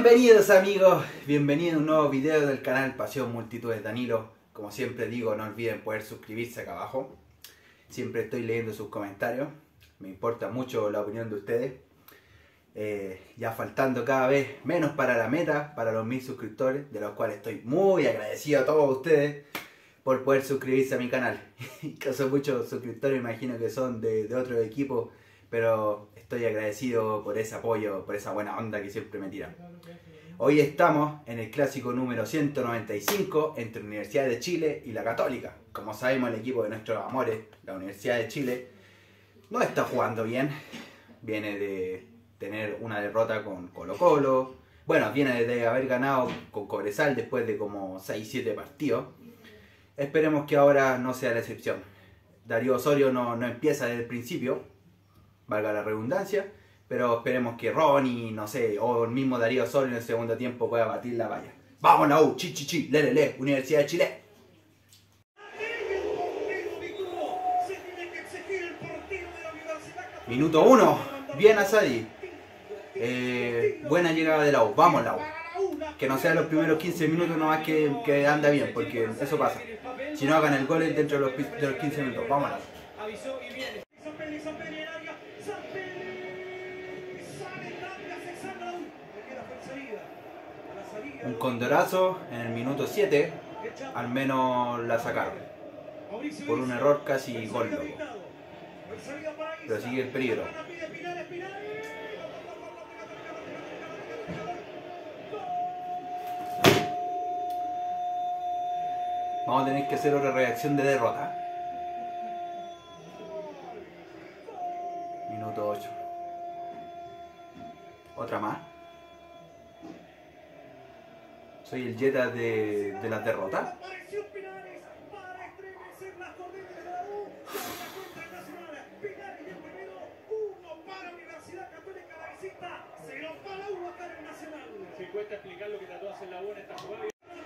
Bienvenidos amigos, bienvenidos a un nuevo video del canal Pasión Multitudes Danilo. Como siempre digo, no olviden poder suscribirse acá abajo. Siempre estoy leyendo sus comentarios, me importa mucho la opinión de ustedes. Ya faltando cada vez menos para la meta, para los 1000 suscriptores, de los cuales estoy muy agradecido a todos ustedes por poder suscribirse a mi canal. Que son muchos suscriptores, imagino que son de otros equipos, pero estoy agradecido por ese apoyo, por esa buena onda que siempre me tiran. Hoy estamos en el clásico número 195 entre Universidad de Chile y la Católica. Como sabemos, el equipo de nuestros amores, la Universidad de Chile, no está jugando bien. Viene de tener una derrota con Colo-Colo. Bueno, viene de haber ganado con Cobresal después de como 6-7 partidos. Esperemos que ahora no sea la excepción. Darío Osorio no empieza desde el principio, valga la redundancia, pero esperemos que Ronnie, no sé, o el mismo Darío Osorio en el segundo tiempo pueda batir la valla. ¡Vamos la U! ¡Chi, chi, chi! ¡Lele, Universidad de Chile! Minuto 1. Bien Asadi. Buena llegada de la U. ¡Vamos la U! Que no sean los primeros 15 minutos nomás que anda bien, porque eso pasa. Si no hagan el gol dentro de los 15 minutos. ¡Vamos la U! Un condorazo en el minuto 7, al menos la sacaron. Por un error casi gol, loco. Pero sigue el peligro. Vamos a tener que hacer otra reacción de derrota. Minuto 8. Otra más. Soy el Jetta de las derrotas. Se cuesta explicar lo que trató de hacer la U en esta jugada.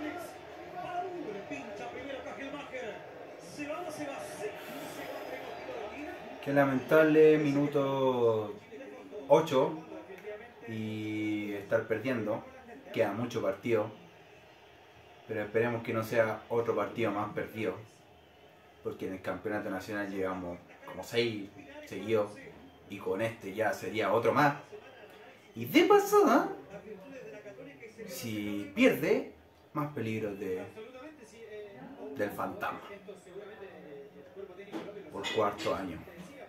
Qué lamentable minuto 8 y estar perdiendo. Queda mucho partido, pero esperemos que no sea otro partido más perdido, porque en el campeonato nacional llevamos como 6 seguidos y con este ya sería otro más. Y de pasada, si pierde, más peligro del fantasma por cuarto año.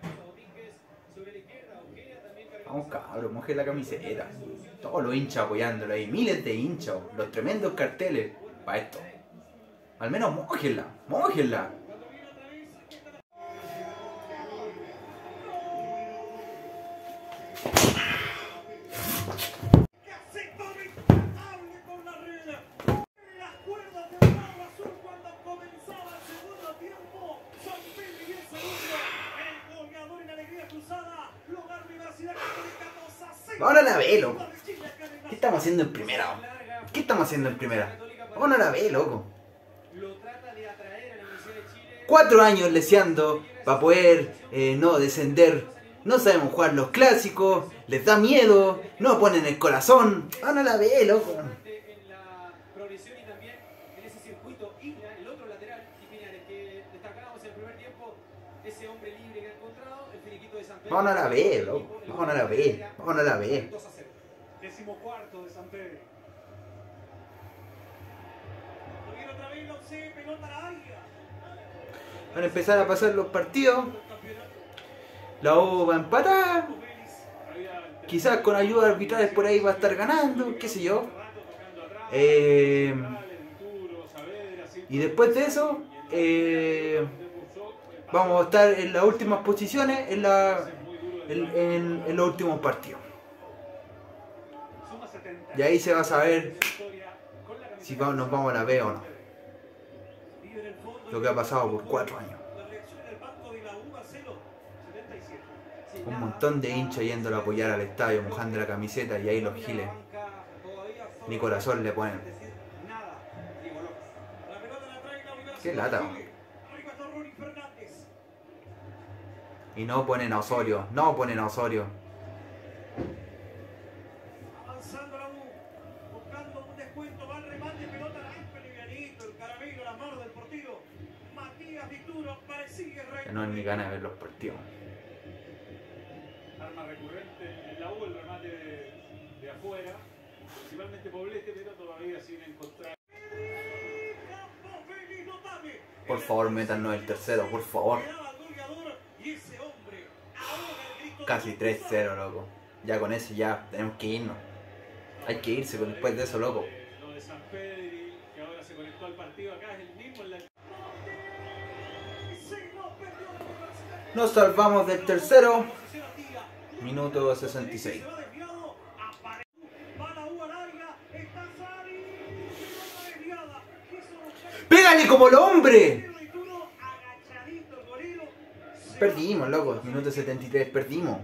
Vamos cabros, moje la camiseta. Todos los hinchas apoyándolo ahí, miles de hinchas, los tremendos carteles para esto. Al menos mójenla, mójenla. Ahora la ve, loco. ¿Qué estamos haciendo en primera? ¿Qué estamos haciendo en primera? Ahora la ve, loco. 4 años leseando para poder no descender. No sabemos jugar los clásicos. Les da miedo. No ponen el corazón. Ahora la ve, loco. Vamos a la B, loco. Vamos a la B. Vamos a la B. 14º de San Pedro. Van a empezar a pasar los partidos. La U va a empatar. Quizás con ayuda arbitrales por ahí va a estar ganando. Qué sé yo. Y después de eso, vamos a estar en las últimas posiciones en los últimos partidos. Y ahí se va a saber si nos vamos a la B o no. Lo que ha pasado por 4 años. Un montón de hinchas yéndolo a apoyar al estadio, mojando la camiseta, y ahí los giles ni corazón le ponen. Qué lata. Y no ponen a Osorio, no ponen a Osorio. Ya no hay ni ganas de ver los partidos. Arma recurrente en la U, el remate de afuera, principalmente Poblete, pero todavía sin encontrar. Por favor, métanos el tercero, por favor. Casi 3-0, loco. Ya con ese ya tenemos que irnos. Hay que irse después de eso, loco. Lo de San Pedri, que ahora se conectó al partido acá, es el mismo en la... Nos salvamos del tercero. Minuto 66. ¡Pégale como el hombre! Perdimos, loco. Minuto 73, perdimos.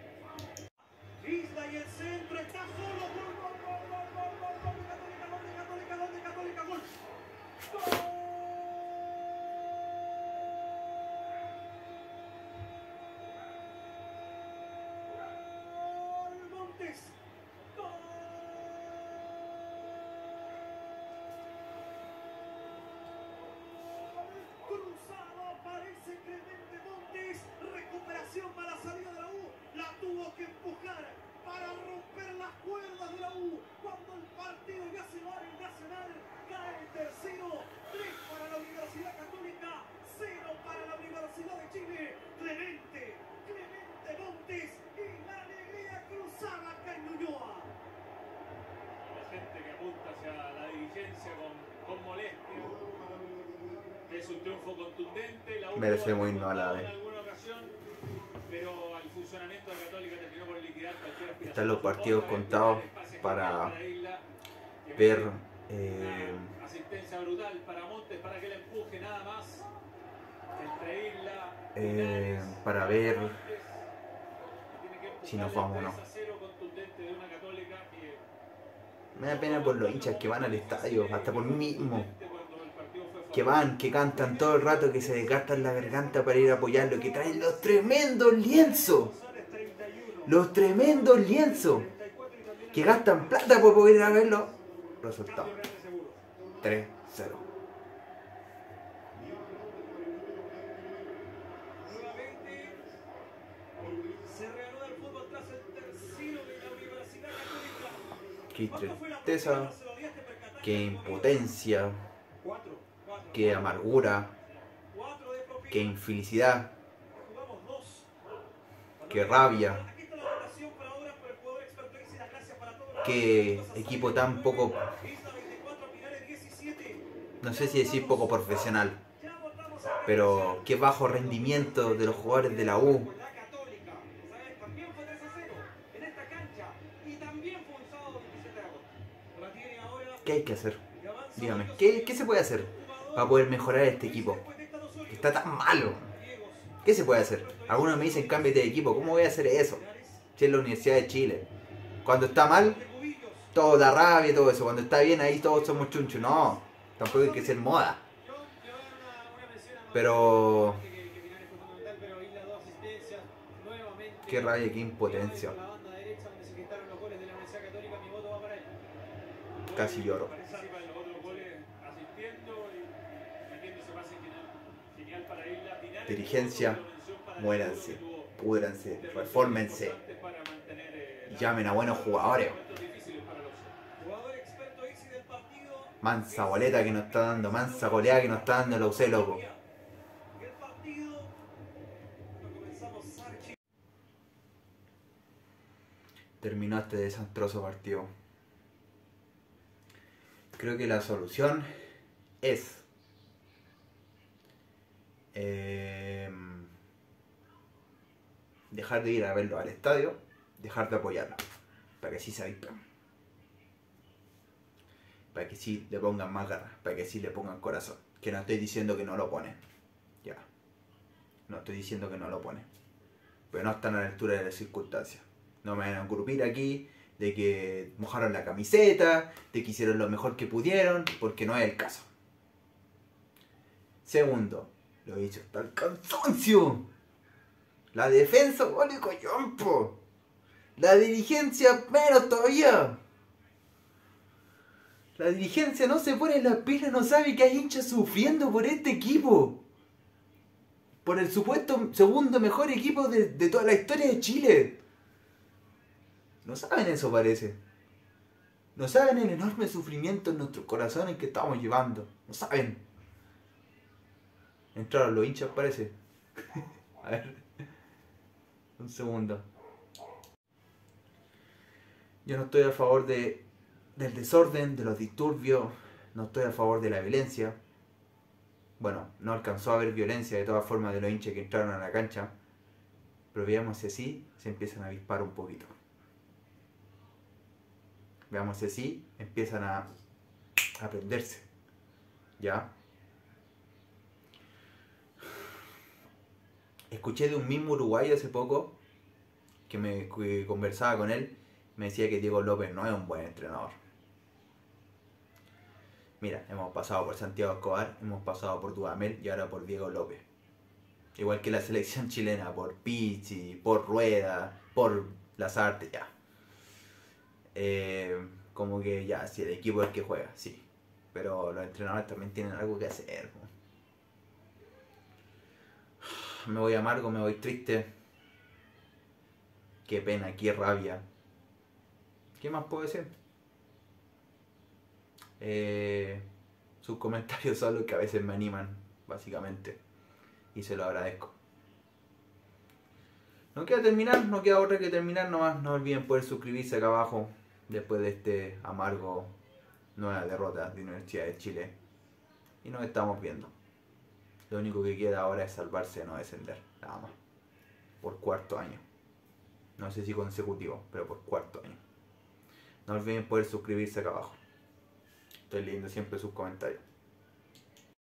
Para la salida de la U, la tuvo que empujar para romper las cuerdas de la U. Cuando el partido ya se va en Nacional, cae el tercero. 3 para la Universidad Católica, 0 para la Universidad de Chile. Clemente Montes y la alegría cruzada acá en Ñuñoa. La gente que apunta hacia la dirigencia con molestia. Es un triunfo contundente. La U Merecemos irnos a la en vez. alguna ocasión, pero el funcionamiento de la Católica terminó por liquidar cualquier aspiración. Están los partidos contados para ver asistencia brutal para Montes para que le empuje nada más. Entre Isla, para ver si nos vamos o no. Me da pena por los hinchas que van al estadio, hasta por mí mismo. Que van, que cantan todo el rato, que se desgastan la garganta para ir a apoyarlo, que traen los tremendos lienzos. Los tremendos lienzos. Que gastan plata por poder ir a verlo. Resultado: 3-0. Qué tristeza, qué impotencia, qué amargura, qué infelicidad, qué rabia, qué equipo tan poco, no sé si decir poco profesional, pero qué bajo rendimiento de los jugadores de la U. ¿Qué hay que hacer? Dígame, ¿qué se puede hacer para poder mejorar este equipo? Que está tan malo. ¿Qué se puede hacer? Algunos me dicen cámbiate de equipo. ¿Cómo voy a hacer eso? Si es la Universidad de Chile. Cuando está mal, todo da rabia y todo eso. Cuando está bien, ahí todos somos chunchos. No, tampoco hay que ser moda. Pero... qué rabia, qué impotencia. Casi lloro. Dirigencia, muéranse, púdranse, refórmense, llamen a buenos jugadores. Mansa boleta que nos está dando, mansa goleada que nos está dando la UC, loco. Terminó este desastroso partido. Creo que la solución es dejar de ir a verlo al estadio, dejar de apoyarlo, para que sí se avispen, para que sí le pongan más ganas, para que sí le pongan corazón. Que no estoy diciendo que no lo ponen, ya, no estoy diciendo que no lo ponen, pero no están a la altura de las circunstancias. No me van a engrupir aquí de que mojaron la camiseta, de que hicieron lo mejor que pudieron, porque no es el caso. Segundo, lo he dicho hasta el cansancio. La defensa vale coyompo. La dirigencia menos todavía. La dirigencia no se pone en las pilas, no sabe que hay hinchas sufriendo por este equipo. por el supuesto segundo mejor equipo de toda la historia de Chile. No saben eso, parece. No saben el enorme sufrimiento en nuestros corazones que estamos llevando. No saben. Entraron los hinchas, parece. A ver. Un segundo. Yo no estoy a favor del desorden, de los disturbios. No estoy a favor de la violencia. Bueno, no alcanzó a haber violencia de todas formas de los hinchas que entraron a la cancha. Pero veamos si así se empiezan a avispar un poquito. Veamos si así empiezan a prenderse. ¿Ya? Escuché de un mismo uruguayo hace poco que conversaba con él. Me decía que Diego López no es un buen entrenador. Mira, hemos pasado por Santiago Escobar, hemos pasado por Dudamel y ahora por Diego López. Igual que la selección chilena, por Pichi, por Rueda, por Lazarte, ya. Como que ya, si el equipo es el que juega, sí. Pero los entrenadores también tienen algo que hacer. Me voy amargo, me voy triste. Qué pena, qué rabia. ¿Qué más puedo decir? Sus comentarios son los que a veces me animan, básicamente. Y se lo agradezco. No queda terminar, no queda otra que terminar nomás. No olviden poder suscribirse acá abajo después de este amargo nueva derrota de Universidad de Chile. Y nos estamos viendo. Lo único que queda ahora es salvarse de no descender, nada más. Por cuarto año. No sé si consecutivo, pero por cuarto año. No olviden poder suscribirse acá abajo. Estoy leyendo siempre sus comentarios.